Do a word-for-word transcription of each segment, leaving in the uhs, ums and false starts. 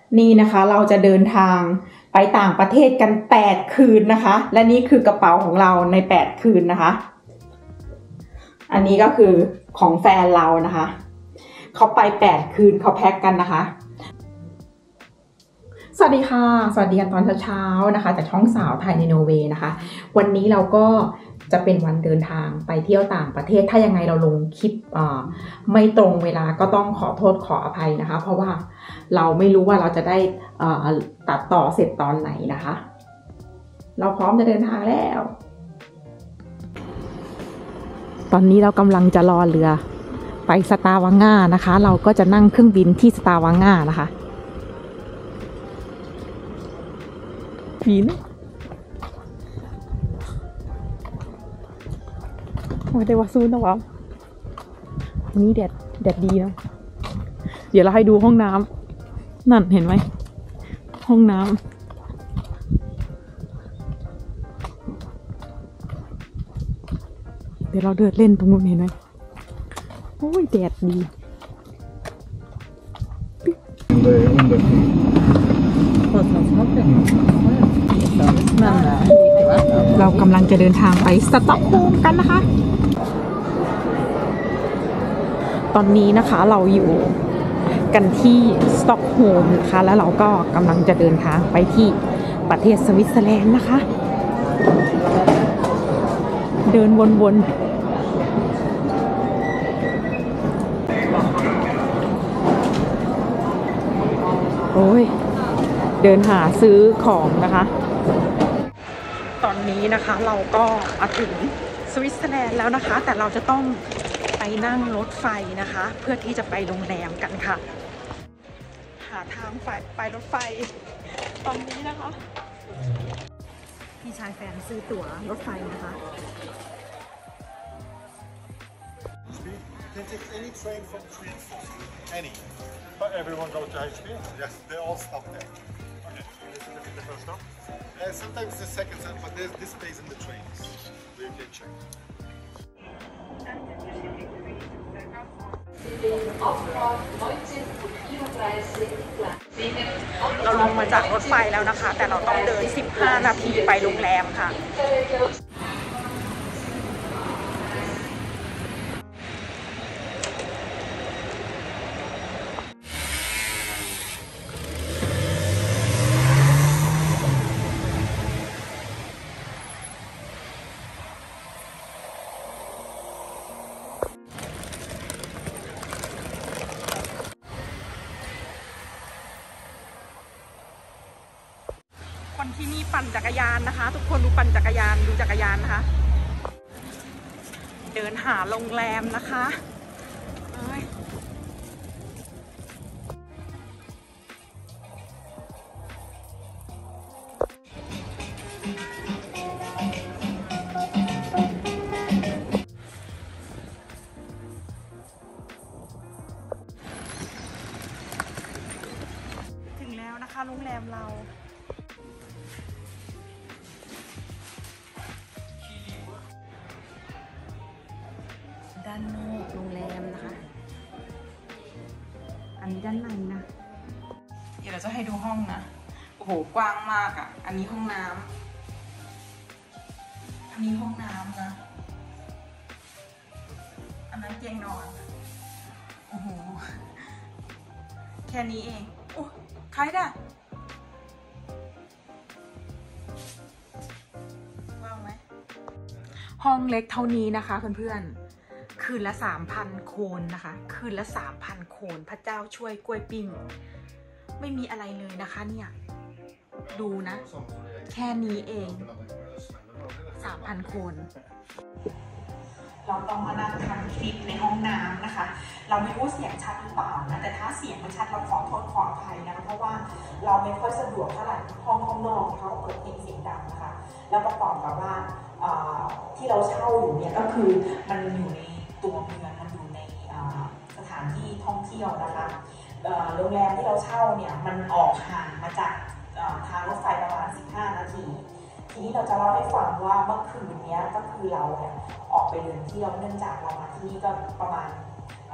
นี่นะคะเราจะเดินทางไปต่างประเทศกันแปดคืนนะคะและนี่คือกระเป๋าของเราในแปดคืนนะคะอันนี้ก็คือของแฟนเรานะคะเขาไปแปดคืนเขาแพ็คกันนะคะสวัสดีค่ะสวัสดีกันตอนเช้าๆนะคะจากช่องสาวไทยในโนเวย์นะคะวันนี้เราก็จะเป็นวันเดินทางไปเที่ยวต่างประเทศถ้ายังไงเราลงคลิปไม่ตรงเวลาก็ต้องขอโทษขออภัยนะคะเพราะว่าเราไม่รู้ว่าเราจะได้ตัดต่อเสร็จตอนไหนนะคะเราพร้อมจะเดินทางแล้วตอนนี้เรากำลังจะรอเรือไปสตาร์วังง่านะคะเราก็จะนั่งเครื่องบินที่สตาร์วังง่านะคะผีนะไม่ได้ว่าซูนนะวะวันนี้แดดแดดดีนะเดี๋ยวเราให้ดูห้องน้ำนั่นเห็นไหมห้องน้ำเดี๋ยวเราเดินเล่นตรงนู้นเห็นไหมโอ้ยแดดดีเรากำลังจะเดินทางไปสต็อกโฮล์มกันนะคะตอนนี้นะคะเราอยู่กันที่สต็อกโฮล์มนะคะแล้วเราก็กำลังจะเดินทางไปที่ประเทศสวิตเซอร์แลนด์นะคะเดินวนๆโอ้ยเดินหาซื้อของนะคะตอนนี้นะคะเราก็มาถึงสวิตเซอร์แลนด์แล้วนะคะแต่เราจะต้องไปนั่งรถไฟนะคะเพื่อที่จะไปโรงแรมกันค่ะหาทางไปไปรถไฟตอนนี้นะคะพี่ชายแฟนซื้อตั๋วรถไฟนะคะ Can take any train from three and four. Any. But everyone go to H P? Yes, they all stop there. Okay. This is the first stop? Uh, sometimes the second stop, but there's this space in the trains. So you can check. เราลงมาจากรถไฟแล้วนะคะแต่เราต้องเดินสิบห้านาทีไปโรงแรมค่ะคนที่นี่ปั่นจักรยานนะคะทุกคนดูปั่นจักรยานดูจักรยานนะคะเดินหาโรงแรมนะคะถึงแล้วนะคะโรงแรมเราด้านนอกโรงแรมนะคะอันนี้ด้านในนะเดี๋ยวเราจะให้ดูห้องนะโอ้โหกว้างมากอ่ะอันนี้ห้องน้ำอันนี้ห้องน้ำนะอันนั้นเตียงนอนโอ้โหแค่นี้เองโอ้ใครด่ะว้าวไหมห้องเล็กเท่านี้นะคะเพื่อนๆคืนละสามพันโคนนะคะคืนละสามพันโคนพระเจ้าช่วยกล้วยปิ้งไม่มีอะไรเลยนะคะเนี่ยดูนะแค่นี้เองสามพันโคนเราต้องมานั่งทำคลิปในห้องน้ำนะคะเราไม่รู้เสียงชัดหรือเปล่านะแต่ถ้าเสียงมันชัดเราขอโทษขออภัยนะคะเพราะว่าเราไม่ค่อยสะดวกเท่าไหร่ห้องข้างนอกเขาเปิดเพลงเสียงดังนะคะแล้วประกอบกับว่าที่เราเช่าอยู่เนี่ยก็คือมันอยู่ในตัวเมืองมันอยู่ในสถานที่ท่องเที่ยวนะคะโรงแรมที่เราเช่าเนี่ยมันออกห่างมาจากทางรถไฟประมาณสิบห้านาทีทีนี้เราจะเล่าให้ฟังว่าเมื่อคืนนี้ก็คือเราเนี่ยออกไปเดินเที่ยวเนื่องจากเรามาที่นี่ก็ประมาณ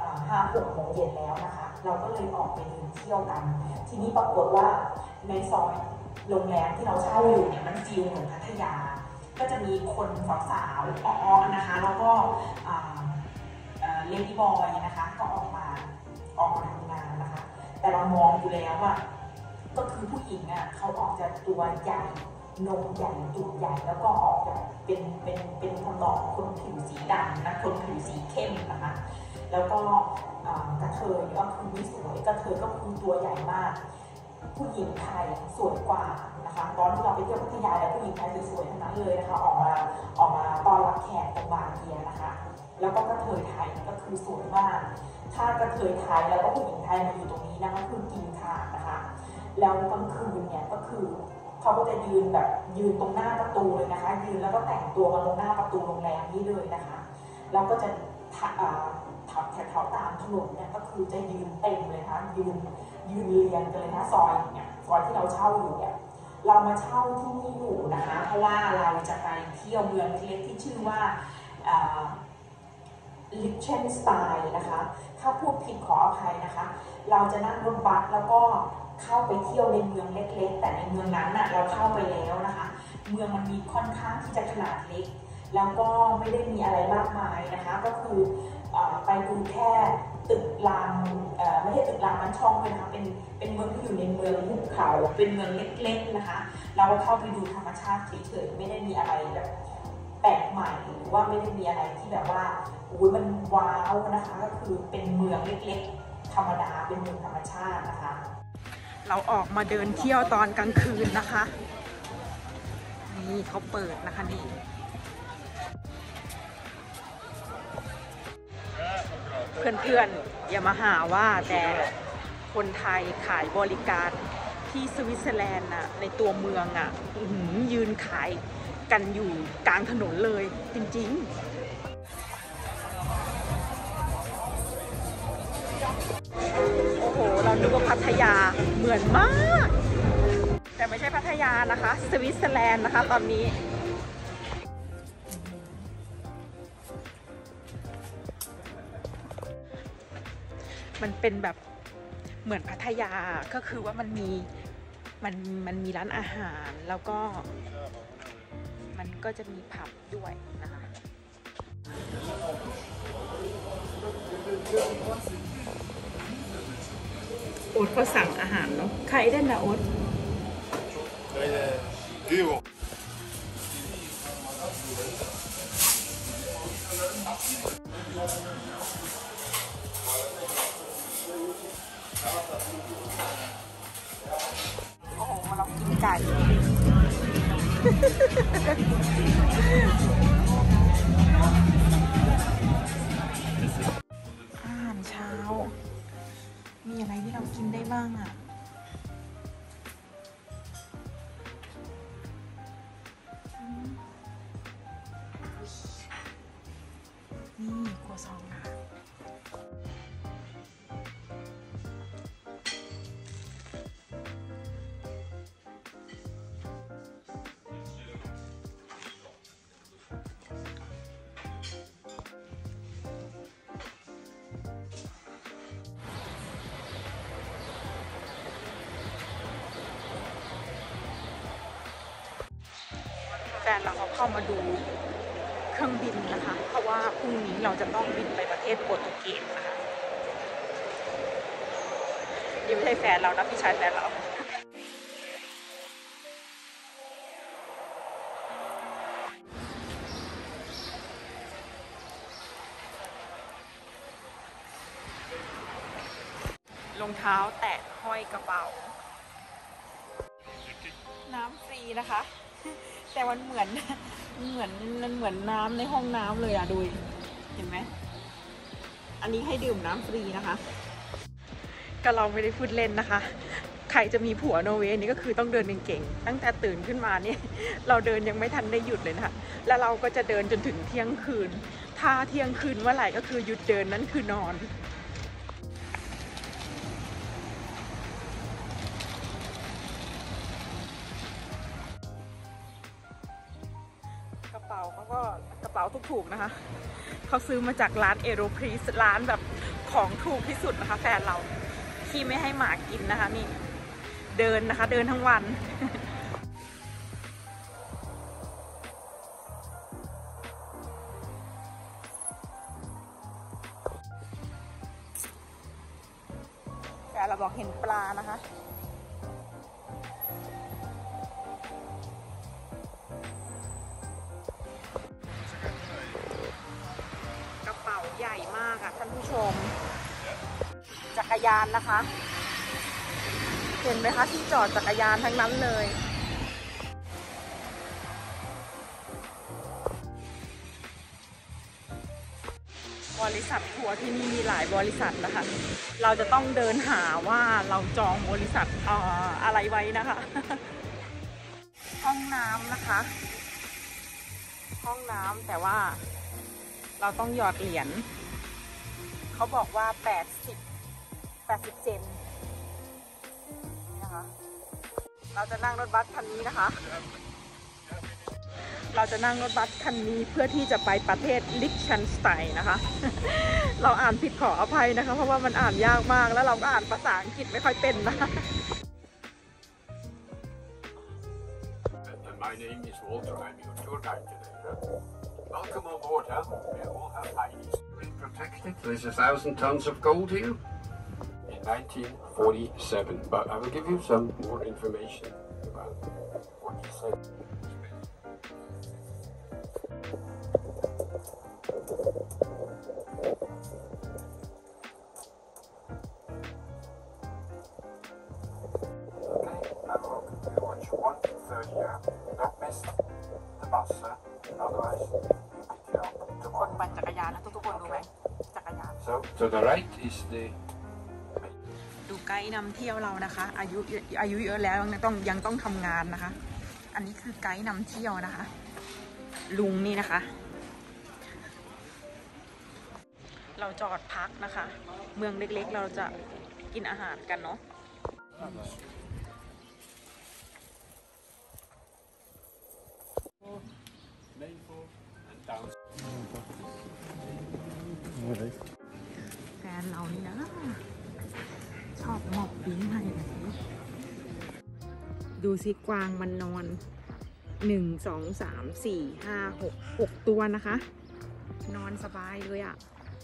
ห้าหกโมงเย็นแล้วนะคะเราก็เลยออกไปเดินเที่ยวกันทีนี้ปรากฏว่าในซอยโรงแรมที่เราเช่าอยู่เนี่ยมันฟิลเหมือนพัทยาก็จะมีคนสาวๆอ้อๆนะคะแล้วก็เลดี้บอยนะคะก็ออกมาออกมาทำงานนะคะแต่เรามองดูแล้วอ่ะก็คือผู้หญิงอ่ะเขาออกจะตัวใหญ่นมใหญ่จุกใหญ่แล้วก็ออกจะเป็นเป็นเป็นทำนองคนผิวสีดำนะคนผิวสีเข้มนะคะแล้วก็กระเทยก็คือไม่สวยกระเทยก็คือตัวใหญ่มากผู้หญิงไทยสวยกว่านะคะตอนที่เราไปเที่ยวพัทยาแล้วผู้หญิงไทยสวยๆทั้งนั้นเลยนะคะออกมาออกมาต้อนรับแขกตรงบาร์เกียนะคะแล้วก็กระเทยไทยก็คือสวยมากถ้ากระเทยไทยแล้วก็ผู้หญิงไทยมาอยู่ตรงนี้นะคะคือกินขาดนะคะแล้วกลางคืนเนี่ยก็คือเขาก็จะยืนแบบยืนตรงหน้าประตูเลยนะคะยืนแล้วก็แต่งตัวกันตรงหน้าประตูโรงแรมนี้เลยนะคะแล้วก็จะถักแถวๆตามถนนเนี่ยก็คือจะยืนเต็มเลยนะคะยืนยืนเรียงกันเลยนะซอยเนี่ยซอยที่เราเช่าอยู่เนี่ยเรามาเช่าที่นี่อยู่นะคะเพราะว่าเราจะไปเที่ยวเมืองเล็กที่ชื่อว่าลิเชนสไตน์นะคะถ้าพูดผิดขออภัยนะคะเราจะนั่งรถบัสแล้วก็เข้าไปเที่ยวในเมืองเล็กๆแต่ในเมืองนั้นน่ะเราเข้าไปแล้วนะคะเมืองมันมีค่อนข้างที่จะขนาดเล็กแล้วก็ไม่ได้มีอะไรมากมายนะคะก็คือไปดูแค่ตึกรามไม่ใช่ตึกรามมันช่องเลยนะคะเป็นเป็นเมืองที่อยู่ในเมืองหุบเขาเป็นเมืองเล็กๆนะคะเราก็เข้าไปดูธรรมชาติเฉยๆไม่ได้มีอะไรแบบแปลกใหม่หรือว่าไม่ได้มีอะไรที่แบบว่าโอ้ยมันว้าวนะคะก็คือเป็นเมืองเล็กๆธรรมดาเป็นเมืองธรรมชาตินะคะเราออกมาเดินเที่ยวตอนกลางคืนนะคะนี่เขาเปิดนะคะนี่เพื่อนๆอย่ามาหาว่าแต่คนไทยขายบริการที่สวิตเซอร์แลนด์น่ะในตัวเมืองอ่ะยืนขายกันอยู่กลางถนนเลยจริงๆโอ้โหเราดูว่าพัทยาเหมือนมากแต่ไม่ใช่พัทยานะคะสวิตเซอร์แลนด์นะคะตอนนี้มันเป็นแบบเหมือนพัทยาก็คือว่ามันมีมันมันมีร้านอาหารแล้วก็มันก็จะมีผับด้วยนะคะโอ๊ตก็สั่งอาหารเนาะใครได้นะโอ๊ตโอ้โหเรากินไก่อาหารเช้ามีอะไรที่เรากินได้บ้างอ่ะนี่ครัวซองค่ะแฟนเราเขาเข้ามาดูเครื่องบินนะคะเพราะว่าพรุ่งนี้เราจะต้องบินไปประเทศโปรตุเกสนะคะนี่ไม่ใช่แฟนเรานะพี่ชายแฟนเรารองเท้าแตะห้อยกระเป๋าน้ำฟรีนะคะแต่มันเหมือนเหมือนมันเหมือนน้ำในห้องน้ำเลยอ่ะดูเห็นไหมอันนี้ให้ดื่มน้ำฟรีนะคะก็เราไม่ได้พูดเล่นนะคะใครจะมีผัวนอร์เวย์นี่ก็คือต้องเดินเก่งๆตั้งแต่ตื่นขึ้นมาเนี่ยเราเดินยังไม่ทันได้หยุดเลยนะคะแล้วเราก็จะเดินจนถึงเที่ยงคืนถ้าเที่ยงคืนเมื่อไหร่ก็คือหยุดเดินนั่นคือนอนกระเป๋าเขาก็กระเป๋าถูกๆนะคะเขาซื้อมาจากร้านเอโรพรีสร้านแบบของถูกที่สุดนะคะแฟนเราที่ไม่ให้หมากินนะคะนี่เดินนะคะเดินทั้งวันแฟนเราบอกเห็นปลานะคะกระเป๋าใหญ่มากค่ะท่านผู้ชมจักรยานนะคะเห็นไหมคะที่จอดจักรยานทั้งนั้นเลยบริษัททัวร์ที่นี่มีหลายบริษัทนะคะเราจะต้องเดินหาว่าเราจองบริษัทเอ่ออะไรไว้นะคะห้องน้ำนะคะห้องน้ำแต่ว่าเราต้องหยอดเหรียญเขาบอกว่าแปดสิบ แปดสิบเซนนะคะเราจะนั่งรถบัสคันนี้นะคะเราจะนั่งรถบัสคันนี้เพื่อที่จะไปประเทศลิกเชนสไตน์นะคะ เราอ่านผิดขออภัยนะคะเพราะว่ามันอ่านยากมากแล้วเราก็อ่านภาษาอังกฤษไม่ค่อยเป็นนะ My name is Walter. I'm your tour guide today. Welcome on board, huh? We all have I Ds. Been protected. There's a thousand tons of gold here. In nineteen forty-seven. But I will give you some more information about what he said. Don't miss the bus, huh? Otherwise, you'll be killed ทุกคนปั่นจักรยานนะทุกๆคนดูไหมจักรยาน So, to the right is the ดูไกด์นำเที่ยวเรานะคะอายุอายุเยอะแล้วยังต้องยังต้องทำงานนะคะอันนี้คือไกด์นำเที่ยวนะคะลุงนี่นะคะเราจอดพักนะคะเมืองเล็กๆเราจะกินอาหารกันเนาะแฟนเรานี่นะชอบหมอบปิ้งให้ดูสิกวางมันนอนหนึ่งสองสามสี่ห้าหกหกตัวนะคะนอนสบายเลยอ่ะ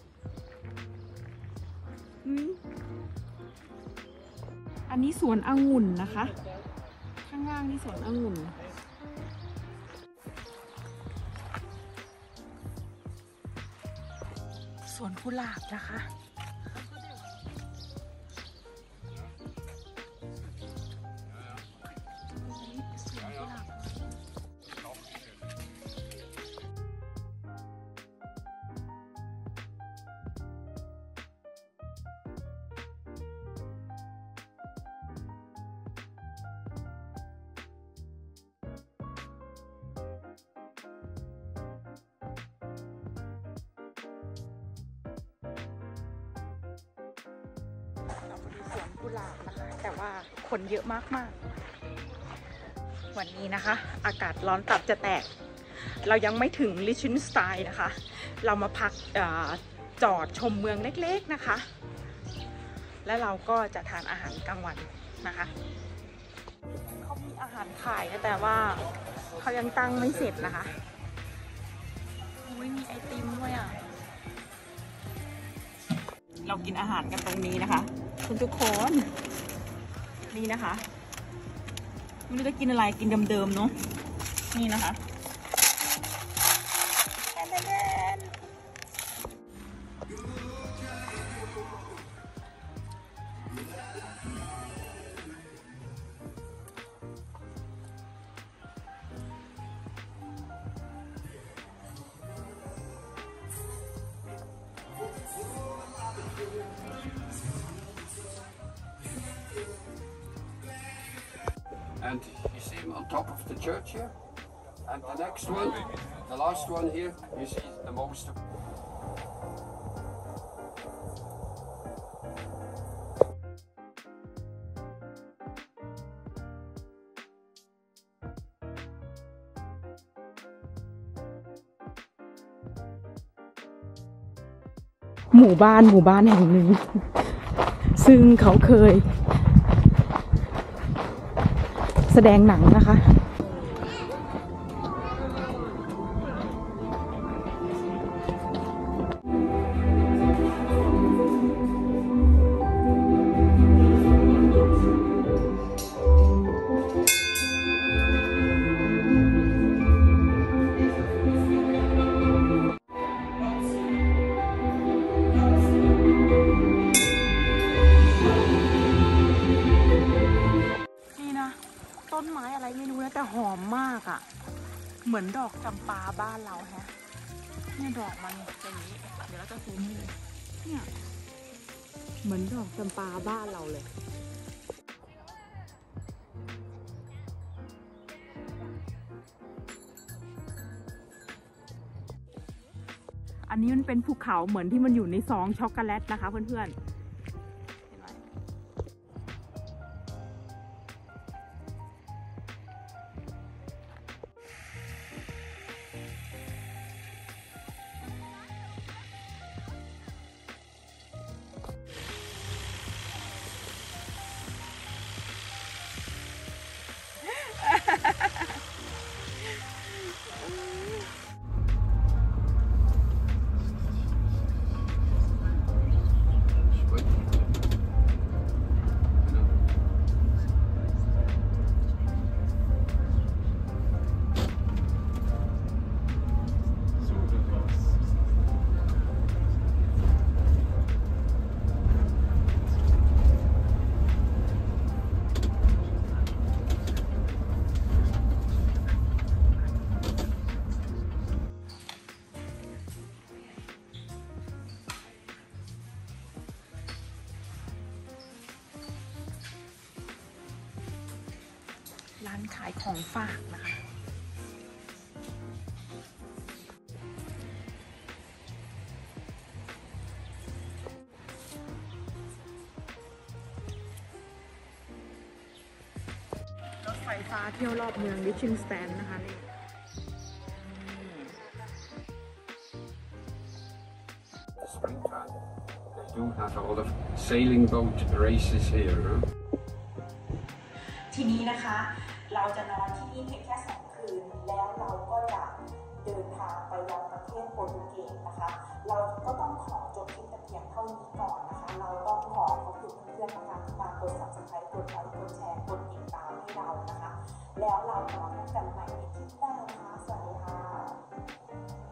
อันนี้สวนองุ่นนะคะข้างล่างนี่สวนองุ่นสวนกุหลาบนะคะสวนกุหลาบนะคะแต่ว่าคนเยอะมากๆวันนี้นะคะอากาศร้อนตับจะแตกเรายังไม่ถึงลิชินสไตน์นะคะเรามาพักจอดชมเมืองเล็กๆนะคะแล้วเราก็จะทานอาหารกลางวันนะคะเขามีอาหารขายนะแต่ว่าเขายังตั้งไม่เสร็จนะคะไม่มีไอติมด้วยอ่ะเรากินอาหารกันตรงนี้นะคะคุณทุกคนนี่นะคะไม่รู้จะกินอะไรกินเดิมๆเนาะนี่นะคะ And you see him on top of the church here. And the next one, the last one here, you see the most. หมู่บ้านหมู่บ้านแห่งหนึ่งซึ่งเขาเคยแสดงหนังนะคะต้นไม้อะไรไม่รู้นะแต่หอมมากอ่ะเหมือนดอกจำปาบ้านเราแฮะเนี่ยดอกมันอย่างนี้เดี๋ยวเราจะซูมให้เลยเนี่ยเหมือนดอกจำปาบ้านเราเลยอันนี้มันเป็นภูเขาเหมือนที่มันอยู่ในซองช็อกโกแลตนะคะเพื่อนๆร้านขายของฝากนะคะรถไฟฟ้าเที่ยวรอบเมืองลิชชินสแตนนะคะนี่ Springtime, they do have a lot of sailing boat races here, huh? ทีนี้นะคะเราจะนอนที่นี่เพียงแค่สองคืนแล้วเราก็จะเดินทางไปยังประเทศโปรตุเกสนะคะเราก็ต้องขอจบคลิปแต่เพียงเท่านี้ก่อนนะคะเราต้องขอขอบคุณเพื่อนๆนะคะที่มากด ซับสไครบ์ กดไลค์ กดแชร์ กดติดตามให้เรานะคะแล้วเราจะมาพบกันใหม่ในคลิปหน้านะคะสวัสดีค่ะ